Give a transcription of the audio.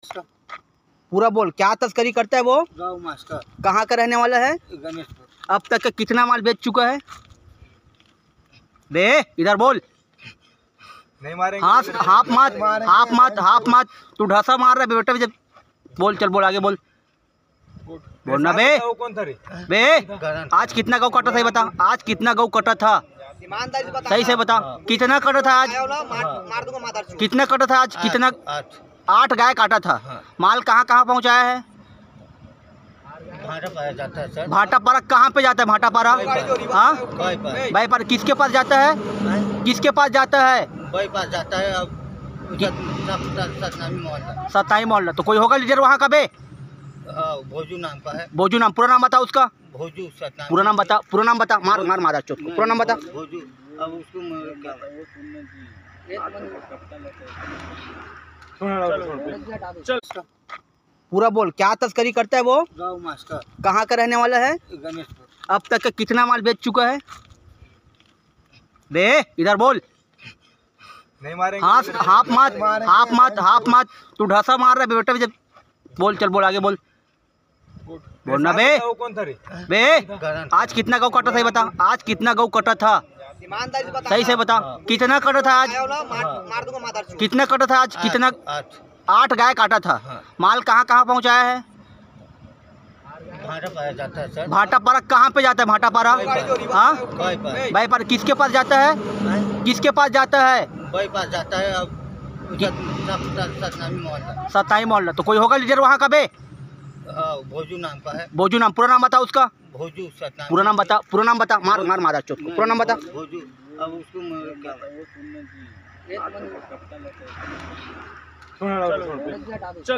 पूरा बोल, क्या तस्करी करता है वो? गाँव मास्टर। कहाँ का रहने वाला है? गणेशपुर। अब तक का कितना माल बेच चुका है? बे इधर बोल। नहीं मारेंगे। हाथ मत तू ढसा मार रहा है बेटा। जब बोल, चल बोल, आगे बोल। बोलना बे। कौन था रे? बे आज कितना गौ कटा था ये बता। आज कितना गौ कटा था? सही से बता। कितना कटा था आज? कितना कटा था आज? कितना? 8 गाय काटा था। माल कहाँ कहाँ पहुँचाया है? भाटापारा जाता है सर। भाटापारा कहाँ पे जाता है? भाटापारा हाँ बाईपार। किसके पास जाता है? किसके पास जाता है? बाईपास जाता है। अब सताई मोहल्ला। तो कोई होगा लीडर वहाँ का बे? भोजू नाम का है। भोजू नाम। पूरा नाम बता उसका। भोजू सतनामी। पूरा नाम बता। पूरा नाम बता। मार मारा चोट को। पूरा नाम बता। भोजू। अब उसको पूरा बोल, क्या तस्करी करता है वो? गाँव मास्टर। कहाँ का रहने वाला है? गणेशपुर। अब तक का कितना माल बेच चुका है? बे इधर बोल। नहीं मारेंगे। हाथ मत तू ढसा मार रहा है बेटा। जब बोल, चल बोल, आगे बोल। बोलना बे। कौन था रे? बे आज कितना गौ कटा था ये बता। आज कितना गौ कटा था? सही से बता। कितना कटा था आज? कितना कटा था आज? कितना? 8 गाय काटा था। माल कहाँ कहाँ पहुँचाया है? भाटापारा जाता है सर। भाटापारा कहाँ पे जाता है? भाटापारा हाँ बाईपार। किसके पास जाता है? किसके पास जाता है? बाईपास जाता है। अब सतनामी मोहल्ला। सताई मोहल्ला। तो कोई होगा लीडर वहाँ का बे? भोजू नाम का है। भोजू नाम। पूरा नाम बता उसका। भोजू सतनामी। पूरा नाम बता। पूरा नाम बता। मार मारा चोट को। पूरा नाम बता। भोजू। अब उसको